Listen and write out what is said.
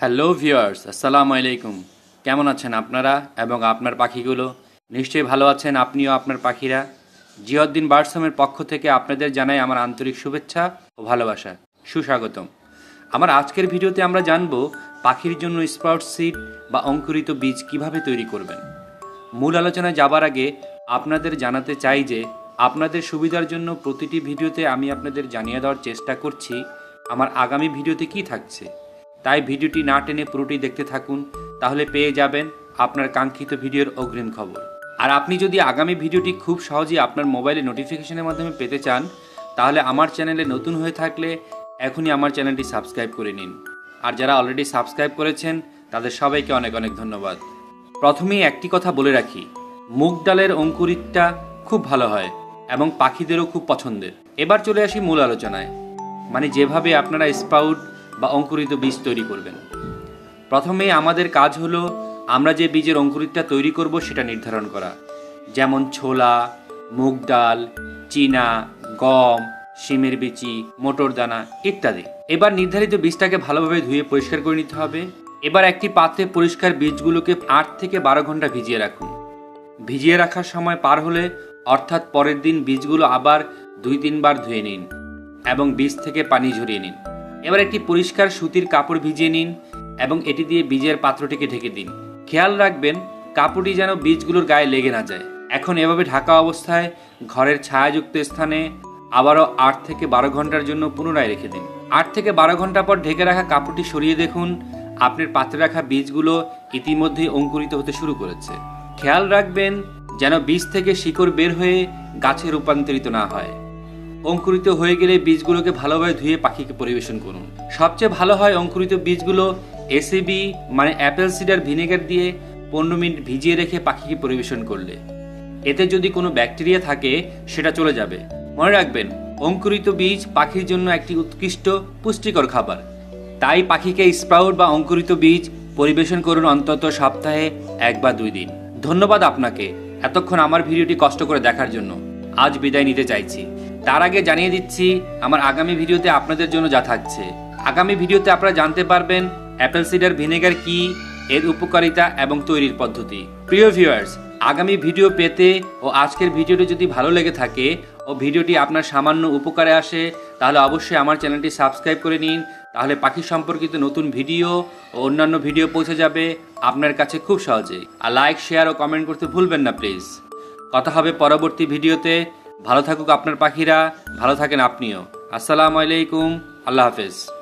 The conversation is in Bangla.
হ্যালো ভিউয়ার্স, আসসালামু আলাইকুম। কেমন আছেন আপনারা এবং আপনার পাখিগুলো? নিশ্চয়ই ভালো আছেন আপনিও আপনার পাখিরা। জিয়াউদ্দিন বার্ডস হোমের পক্ষ থেকে আপনাদের জানাই আমার আন্তরিক শুভেচ্ছা ও ভালোবাসা, সুস্বাগতম। আমার আজকের ভিডিওতে আমরা জানব পাখির জন্য স্প্রাউট সিড বা অঙ্কুরিত বীজ কিভাবে তৈরি করবেন। মূল আলোচনায় যাবার আগে আপনাদের জানাতে চাই যে আপনাদের সুবিধার জন্য প্রতিটি ভিডিওতে আমি আপনাদের জানিয়ে দেওয়ার চেষ্টা করছি আমার আগামী ভিডিওতে কি থাকছে। তাই ভিডিওটি না টেনে পুরোটি দেখতে থাকুন, তাহলে পেয়ে যাবেন আপনার কাঙ্ক্ষিত ভিডিওর অগ্রিম খবর। আর আপনি যদি আগামী ভিডিওটি খুব সহজেই আপনার মোবাইলে নোটিফিকেশনের মাধ্যমে পেতে চান, তাহলে আমার চ্যানেলে নতুন হয়ে থাকলে এখনই আমার চ্যানেলটি সাবস্ক্রাইব করে নিন। আর যারা অলরেডি সাবস্ক্রাইব করেছেন তাদের সবাইকে অনেক অনেক ধন্যবাদ। প্রথমেই একটি কথা বলে রাখি, মুগ ডালের অঙ্কুরিতটা খুব ভালো হয় এবং পাখিদেরও খুব পছন্দের। এবার চলে আসি মূল আলোচনায়, মানে যেভাবে আপনারা স্প্রাউট বা অঙ্কুরিত বীজ তৈরি করবেন। প্রথমেই আমাদের কাজ হলো আমরা যে বীজের অঙ্কুরিতটা তৈরি করব সেটা নির্ধারণ করা, যেমন ছোলা, মুগ ডাল, চীনা, গম, শিমের বিচি, মটর দানা ইত্যাদি। এবার নির্ধারিত বীজটাকে ভালোভাবে ধুয়ে পরিষ্কার করে নিতে হবে। এবার একটি পাত্রে পরিষ্কার বীজগুলোকে 8 থেকে 12 ঘন্টা ভিজিয়ে রাখুন। ভিজিয়ে রাখার সময় পার হলে অর্থাৎ পরের দিন বীজগুলো আবার 2-3 বার ধুয়ে নিন এবং বীজ থেকে পানি ঝরিয়ে নিন। এবার একটি পরিষ্কার সুতির কাপড় ভিজিয়ে নিন এবং এটি দিয়ে বীজের পাত্রটিকে ঢেকে দিন। খেয়াল রাখবেন কাপড়টি যেন বীজগুলোর গায়ে লেগে না যায়। এখন এভাবে ঢাকা অবস্থায় ঘরের ছায়াযুক্ত স্থানে আবারও 8 থেকে 12 ঘন্টার জন্য পুনরায় রেখে দিন। 8 থেকে 12 ঘন্টা পর ঢেকে রাখা কাপড়টি সরিয়ে দেখুন আপনার পাত্রে রাখা বীজগুলো ইতিমধ্যেই অঙ্কুরিত হতে শুরু করেছে। খেয়াল রাখবেন যেন বীজ থেকে শিকড় বের হয়ে গাছে রূপান্তরিত না হয়। অঙ্কুরিত হয়ে গেলে বীজগুলোকে ভালোভাবে ধুয়ে পাখিকে পরিবেশন করুন। সবচেয়ে ভালো হয় অঙ্কুরিত বীজগুলো এসিবি মানে অ্যাপেল সিডার ভিনেগার দিয়ে 15 মিনিট ভিজিয়ে রেখে পাখিকে পরিবেশন করলে এতে যদি কোনো ব্যাকটেরিয়া থাকে সেটা চলে যাবে। মনে রাখবেন অঙ্কুরিত বীজ পাখির জন্য একটি উৎকৃষ্ট পুষ্টিকর খাবার, তাই পাখিকে স্প্রাউট বা অঙ্কুরিত বীজ পরিবেশন করুন অন্তত সপ্তাহে 1 বা 2 দিন। ধন্যবাদ আপনাকে এতক্ষণ আমার ভিডিওটি কষ্ট করে দেখার জন্য। আজ বিদায় নিতে চাইছি। তার আগে জানিয়ে দিচ্ছি আমার আগামী ভিডিওতে আপনাদের জন্য যা থাকছে। আগামী ভিডিওতে আপনারা জানতে পারবেন অ্যাপেল সিডার ভিনেগার কি, এর উপকারিতা এবং তৈরির পদ্ধতি। প্রিয় ভিউয়ার্স, আগামী ভিডিও পেতে ও আজকের ভিডিওটি যদি ভালো লেগে থাকে ও ভিডিওটি আপনার সামান্য উপকারে আসে, তাহলে অবশ্যই আমার চ্যানেলটি সাবস্ক্রাইব করে নিন। তাহলে পাখি সম্পর্কিত নতুন ভিডিও ও অন্যান্য ভিডিও পৌঁছে যাবে আপনার কাছে খুব সহজেই। আর লাইক, শেয়ার ও কমেন্ট করতে ভুলবেন না প্লিজ। কথা হবে পরবর্তী ভিডিওতে। ভালো থাকুক আপনার পাখিরা, ভালো থাকেন আপনিও। আসসালামু আলাইকুম, আল্লাহ হাফেজ।